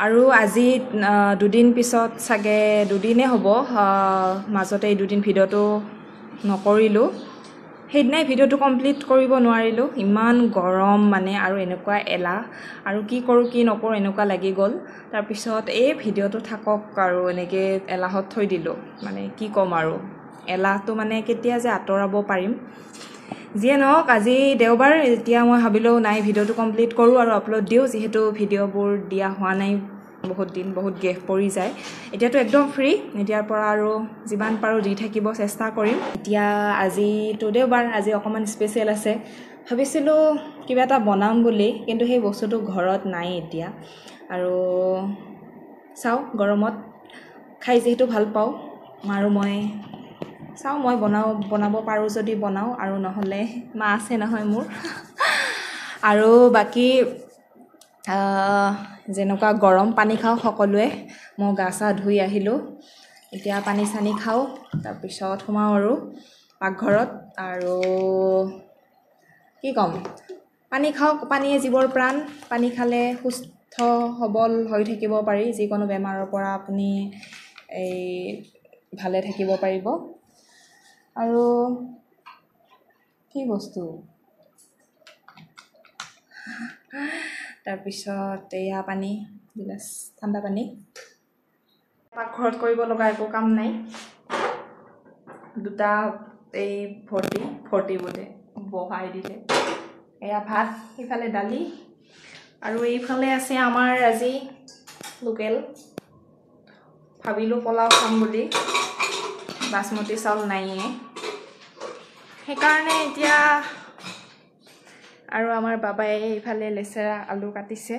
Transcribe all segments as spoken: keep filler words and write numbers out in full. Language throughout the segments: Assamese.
আৰু আজি দুদিন পিছত চাগে দুদিনে হ'ব মাজতে এই দুদিন ভিডিঅ'টো নকৰিলোঁ সেইদিনাই ভিডিঅ'টো কমপ্লিট কৰিব নোৱাৰিলোঁ ইমান গৰম মানে আৰু এনেকুৱা এলাহ আৰু কি কৰোঁ কি নকৰোঁ এনেকুৱা লাগি গ'ল তাৰপিছত এই ভিডিঅ'টো থাকক আৰু এনেকৈ এলাহত থৈ দিলোঁ মানে কি ক'ম আৰু এলাহটো মানে কেতিয়া যে আঁতৰাব পাৰিম যিয়ে নহওক আজি দেওবাৰ এতিয়া মই ভাবিলোঁ নাই ভিডিঅ'টো কমপ্লিট কৰোঁ আৰু আপলোড দিওঁ যিহেতু ভিডিঅ'বোৰ দিয়া হোৱা নাই বহুত দিন বহুত গেপ পৰি যায় এতিয়াতো একদম ফ্ৰী এতিয়াৰ পৰা আৰু যিমান পাৰোঁ দি থাকিব চেষ্টা কৰিম এতিয়া আজিতো দেওবাৰ আজি অকণমান স্পেচিয়েল আছে ভাবিছিলোঁ কিবা এটা বনাম বুলি কিন্তু সেই বস্তুটো ঘৰত নাই এতিয়া আৰু চাওঁ গৰমত খাই যিহেতু ভাল পাওঁ আৰু মই চাওঁ মই বনাওঁ বনাব পাৰোঁ যদি বনাওঁ আৰু নহ'লে মা আছে নহয় মোৰ আৰু বাকী যেনেকুৱা গৰম পানী খাওঁ সকলোৱে মই গা চা ধুই আহিলোঁ এতিয়া পানী চানী খাওঁ তাৰপিছত সোমাওঁ আৰু পাকঘৰত আৰু কি ক'ম পানী খাওক পানীয়ে জীৱৰ প্ৰাণ পানী খালে সুস্থ সবল হৈ থাকিব পাৰি যিকোনো বেমাৰৰ পৰা আপুনি এই ভালে থাকিব পাৰিব আৰু কি বস্তু তাৰপিছত এয়া পানী গিলাচ ঠাণ্ডা পানী পাকঘৰত কৰিব লগা একো কাম নাই দুটা এই ভৰ্তি ভৰ্তি বোলে বহাই দিলে এয়া ভাত সিফালে দালি আৰু এইফালে আছে আমাৰ আজি লোকেল ভাবিলোঁ পোলাও খাম বুলি বাসমতি চাউল নাইয়ে সেইকাৰণে এতিয়া আৰু আমাৰ বাবাই এইফালে লেচেৰা আলু কাটিছে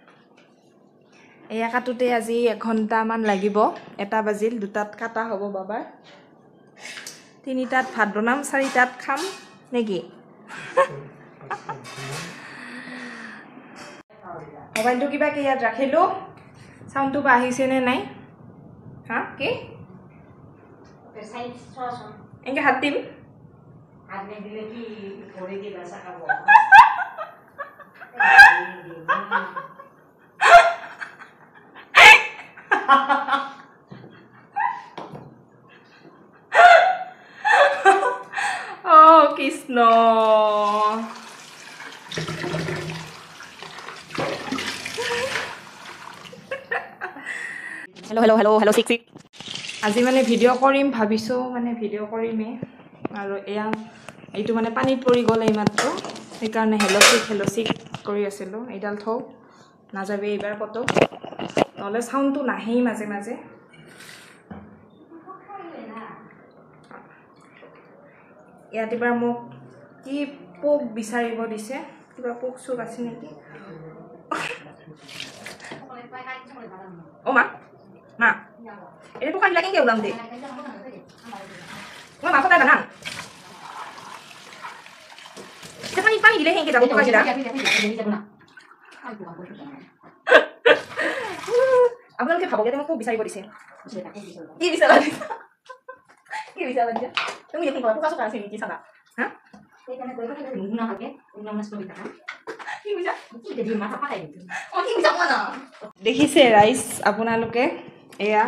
এয়া কাটোতে আজি এঘণ্টামান লাগিব এটা বাজিল দুটাত কাটা হ'ব বাবাৰ তিনিটাত ভাত বনাম চাৰিটাত খাম নেকি মোবাইলটো কিবাকে ইয়াত ৰাখিলোঁ চাউণ্ডটো বা আহিছেনে নাই হা কি এনেকৈ হাত দিম oh Krishna hello hello hello hello six six আজি মানে ভিডিঅ' কৰিম ভাবিছোঁ মানে ভিডিঅ' কৰিমেই আৰু এয়া এইটো মানে পানীত পৰি গ'ল এইমাত্ৰ সেইকাৰণে হেলচিক হেলচিক কৰি আছিলোঁ এইডাল থওঁ নাযাবি এইবাৰ ক'তো নহ'লে চাউণ্ডটো নাহেই মাজে মাজে ইয়াত এবাৰ মোক কি পোক বিচাৰিব দিছে কিবা পোক চোক আছে নেকি অ' মা মা এইটো পোক আহিলে কেনেকৈ ওলাম দে মই মাংস তাই বনাম পানী পানী দিলে সেনেকৈ যাব পোক আহিলা আপোনালোকে ভাবক ইয়াতে মোক পোক বিচাৰিব দিছে কি বিচাৰা কি বিচাৰা দিয়া তুমি দেখোন পোকা চোকা আছে নেকি চাবা হা দেখিছে ৰাইজ আপোনালোকে এয়া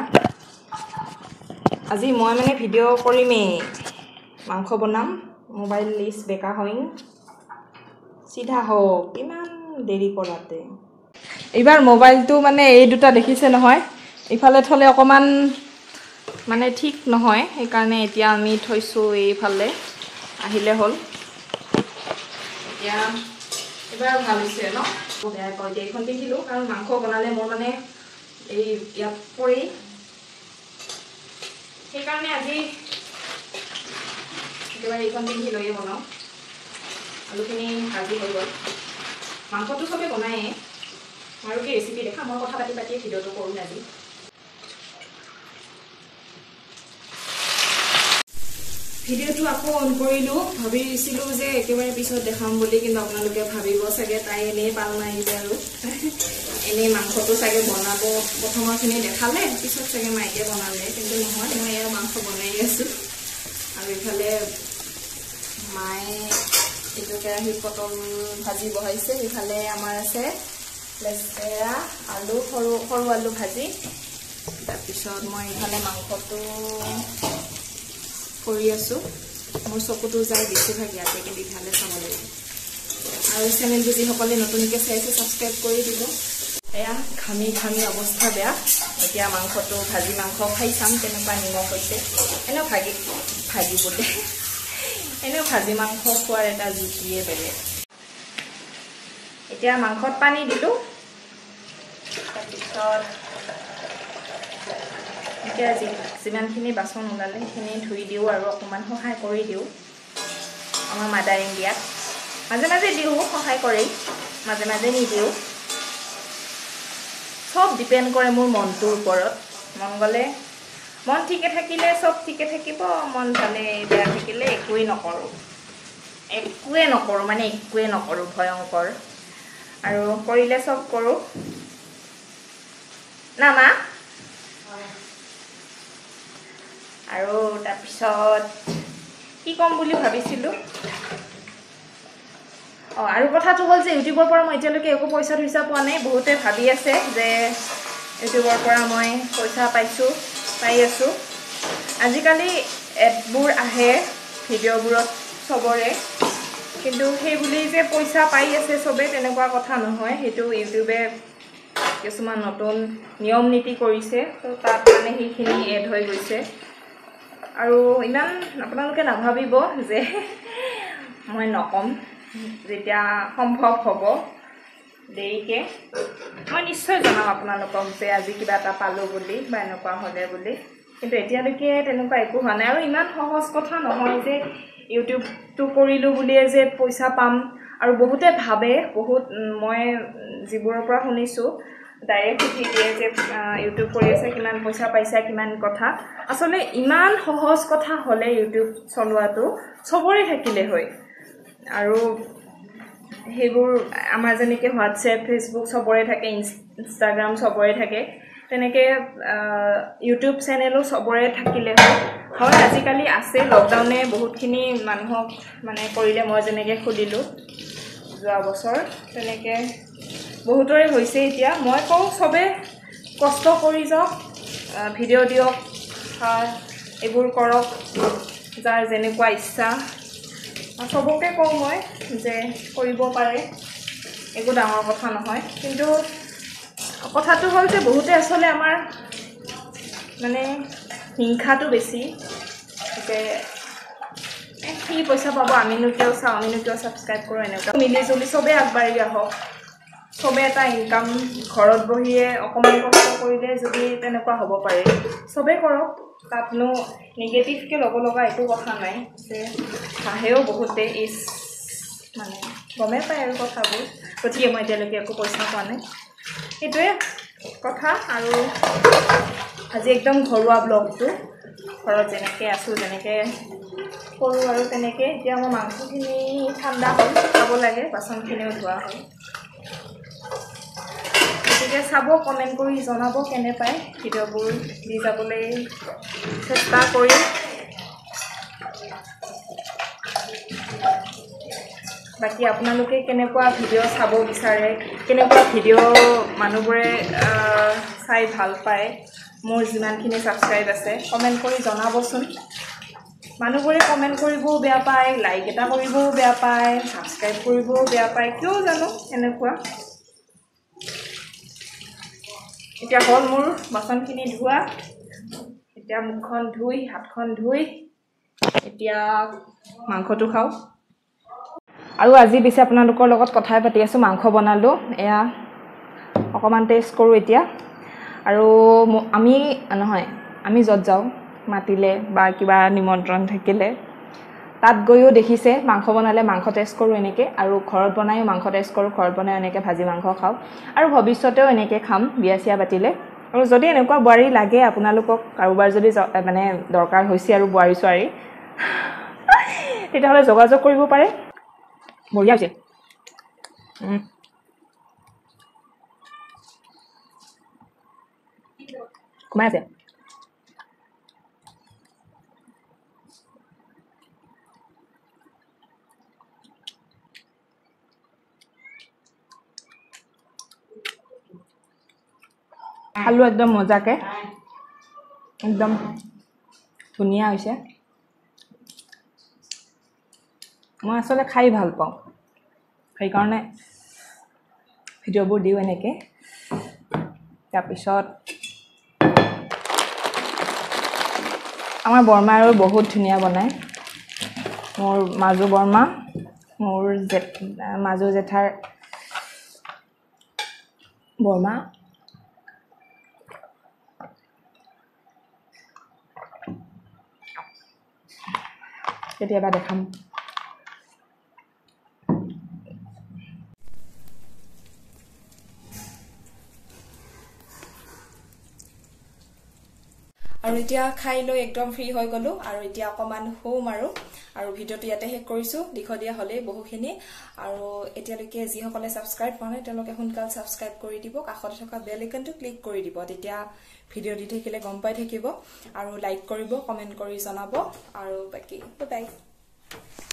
আজি মই মানে ভিডিঅ' কৰিমেই মাংস বনাম মোবাইল লিষ্ট বেকা হৈ চিধা হওক ইমান দেৰি কৰাতে এইবাৰ মোবাইলটো মানে এই দুটা দেখিছে নহয় ইফালে থ'লে অকণমান মানে ঠিক নহয় সেইকাৰণে এতিয়া আমি থৈছোঁ এইফালে আহিলে হ'ল এতিয়া এবাৰ ভাল হৈছে ন বেয়া কয় এতিয়া এইখন পিন্ধিলোঁ কাৰণ মাংস বনালে মোৰ মানে এই ইয়াত পৰি সেইকাৰণে আজি একেবাৰে এইখন পিন্ধি লৈয়ে বনাওঁ আলুখিনি ভাজি হৈ গ'ল মাংসটো চবেই বনায়েই আৰু কি ৰেচিপি দেখা মই কথা পাতি পাতি ভিডিঅ'টো কৰোঁ আজি ভিডিঅ'টো আকৌ অন কৰিলোঁ ভাবিছিলোঁ যে একেবাৰে পিছত দেখাম বুলি কিন্তু আপোনালোকে ভাবিব চাগে তাই এনেই পাল মাৰিলে আৰু এনেই মাংসটো চাগে বনাব প্ৰথমৰখিনি দেখালে পিছত চাগে মাইকে বনালে কিন্তু নহয় মই এয়া মাংস বনাই আছোঁ আৰু ইফালে মায়ে এইটো কেৰাহীত পটল ভাজি বহাইছে ইফালে আমাৰ আছে লেচেৰা আলু সৰু সৰু আলু ভাজি তাৰপিছত মই ইফালে মাংসটো কৰি আছোঁ মোৰ চকুটো যায় বেছিভাগ ইয়াতে কিন্তু ইফালে চাব লাগিব আৰু চেনেলটো যিসকলে নতুনকৈ চাইছে ছাবস্ক্ৰাইব কৰি দিব এয়া ঘামি ঘামি অৱস্থা বেয়া এতিয়া মাংসটো ভাজি মাংস খাই চাম কেনেকুৱা নিমখ হৈছে এনেও ভাগি ভাগি বোলে এনেও ভাজি মাংস খোৱাৰ এটা জুতিয়ে বেলেগ এতিয়া মাংসত পানী দিলোঁ তাৰপিছত এতিয়া যিমানখিনি বাচন ওলালে সেইখিনি ধুই দিওঁ আৰু অকণমান সহায় কৰি দিওঁ আমাৰ মাদাৰ ইণ্ডিয়াত মাজে মাজে দিওঁ সহায় কৰি মাজে মাজে নিদিওঁ সব ডিপেণ্ড কৰে মোৰ মনটোৰ ওপৰত মন গ'লে মন ঠিকে থাকিলে সব ঠিকে থাকিব মন ভালে বেয়া থাকিলে একোৱেই নকৰোঁ একোৱে নকৰোঁ মানে একোৱে নকৰোঁ ভয়ংকৰ আৰু কৰিলে সব কৰোঁ না মা আৰু তাৰপিছত কি ক'ম বুলি ভাবিছিলোঁ অঁ আৰু কথাটো হ'ল যে ইউটিউবৰ পৰা মই এতিয়ালৈকে একো পইচা ধইচা পোৱা নাই বহুতে ভাবি আছে যে ইউটিউবৰ পৰা মই পইচা পাইছোঁ পাই আছোঁ আজিকালি এডবোৰ আহে ভিডিঅ'বোৰত চবৰে কিন্তু সেই বুলি যে পইচা পাই আছে চবে তেনেকুৱা কথা নহয় সেইটো ইউটিউবে কিছুমান নতুন নিয়ম নীতি কৰিছে তো তাত মানে সেইখিনি এড হৈ গৈছে আৰু ইমান আপোনালোকে নাভাবিব যে মই নকম যেতিয়া সম্ভৱ হ'ব দেৰিকৈ মই নিশ্চয় জনাম আপোনালোকক যে আজি কিবা এটা পালোঁ বুলি বা এনেকুৱা হ'লে বুলি কিন্তু এতিয়ালৈকে তেনেকুৱা একো হোৱা নাই আৰু ইমান সহজ কথা নহয় যে ইউটিউবটো কৰিলোঁ বুলিয়ে যে পইচা পাম আৰু বহুতে ভাবে বহুত মই যিবোৰৰ পৰা শুনিছোঁ ডাইৰেক্ট সুধি দিয়ে যে ইউটিউব কৰি আছে কিমান পইচা পাইছা কিমান কথা আচলতে ইমান সহজ কথা হ'লে ইউটিউব চলোৱাটো চবৰে থাকিলে হয় আৰু সেইবোৰ আমাৰ যেনেকৈ হোৱাটছএপ ফেচবুক চবৰে থাকে ইনষ্টাগ্ৰাম চবৰে থাকে তেনেকৈ ইউটিউব চেনেলো চবৰে থাকিলে হয় হয় আজিকালি আছে লকডাউনে বহুতখিনি মানুহক মানে কৰিলে মই যেনেকৈ খুলিলোঁ যোৱা বছৰ তেনেকৈ বহুতৰে হৈছে এতিয়া মই কওঁ চবে কষ্ট কৰি যাওক ভিডিঅ' দিয়ক এইবোৰ কৰক যাৰ যেনেকুৱা ইচ্ছা চবকে কওঁ মই যে কৰিব পাৰে একো ডাঙৰ কথা নহয় কিন্তু কথাটো হ'ল যে বহুতে আচলতে আমাৰ মানে হিংসাটো বেছি যে কি পইচা পাব আমিনো কিয় চাওঁ আমিনো কিয় ছাবস্ক্ৰাইব কৰোঁ এনেকুৱা মিলি জুলি চবেই আগবাঢ়ি আহক চবে এটা ইনকাম ঘৰত বহিয়ে অকণমান কষ্ট কৰিলে যদি তেনেকুৱা হ'ব পাৰে চবেই কৰক তাতনো নিগেটিভকৈ ল'ব লগা একো কথা নাই যে হাঁহেও বহুতে ইচ মানে গমেই পায় আৰু কথাবোৰ গতিকে মই এতিয়ালৈকে একো পইচা পোৱা নাই সেইটোৱে কথা আৰু আজি একদম ঘৰুৱা ব্লগটো ঘৰত যেনেকৈ আছোঁ যেনেকৈ কৰোঁ আৰু তেনেকৈ এতিয়া মোৰ মাংসখিনি ঠাণ্ডা হ'ল খাব লাগে বাচনখিনিও ধোৱা হ'ল গতিকে চাব কমেণ্ট কৰি জনাব কেনে পায় ভিডিঅ'বোৰ দি যাবলৈ চেষ্টা কৰিম বাকী আপোনালোকে কেনেকুৱা ভিডিঅ' চাব বিচাৰে কেনেকুৱা ভিডিঅ' মানুহবোৰে চাই ভাল পায় মোৰ যিমানখিনি ছাবস্ক্ৰাইব আছে কমেণ্ট কৰি জনাবচোন মানুহবোৰে কমেণ্ট কৰিবও বেয়া পায় লাইক এটা কৰিবও বেয়া পায় ছাবস্ক্ৰাইব কৰিবও বেয়া পায় কিয় জানো এনেকুৱা এতিয়া হ'ল মোৰ বাচনখিনি ধোৱা এতিয়া মুখখন ধুই হাতখন ধুই এতিয়া মাংসটো খাওঁ আৰু আজি বেছি আপোনালোকৰ লগত কথাই পাতি আছোঁ মাংস বনালোঁ এয়া অকণমান টেষ্ট কৰোঁ এতিয়া আৰু আমি নহয় আমি য'ত যাওঁ মাতিলে বা কিবা নিমন্ত্ৰণ থাকিলে তাত গৈও দেখিছে মাংস বনালে মাংস টেষ্ট কৰোঁ এনেকৈ আৰু ঘৰত বনায়ো মাংস টেষ্ট কৰোঁ ঘৰত বনাই এনেকৈ ভাজি মাংস খাওঁ আৰু ভৱিষ্যতেও এনেকৈ খাম বিয়া চিয়া পাতিলে আৰু যদি এনেকুৱা বোৱাৰী লাগে আপোনালোকক কাৰোবাৰ যদি মানে দৰকাৰ হৈছে আৰু বোৱাৰী চোৱাৰী তেতিয়াহ'লে যোগাযোগ কৰিব পাৰে বঢ়িয়া হৈছে কমাই আছে খালোঁ একদম মজাকৈ একদম ধুনীয়া হৈছে মই আসলে খাই ভাল পাওঁ সেইকাৰণে ভিডিঅ'বোৰ দিওঁ এনেকৈ তাৰপিছত আমাৰ বৰমা আৰু বহুত ধুনীয়া বনায় মোৰ মাজু বৰমা মোৰ জেঠ মাজু জেঠাৰ বৰমা কেতিয়াবা দেখাম আৰু এতিয়া খাই লৈ একদম ফ্ৰী হৈ গলো আৰু এতিয়া অকমান হোম আৰু আৰু ভিডিঅ'টো ইয়াতে শেষ কৰিছো দীঘলীয়া হলে বহুখিনি আৰু এতিয়ালৈকে যিসকলে সাবস্ক্ৰাইব কৰা নাই তেওঁলোকে সোনকালে সাবস্ক্ৰাইব কৰি দিব কাষতে থকা বেল আইকনটো ক্লিক কৰি দিব তেতিয়া ভিডিঅ' দি থাকিলে গম পাই থাকিব আৰু লাইক কৰিব কমেন্ট কৰি জনাব আৰু বাকি বাই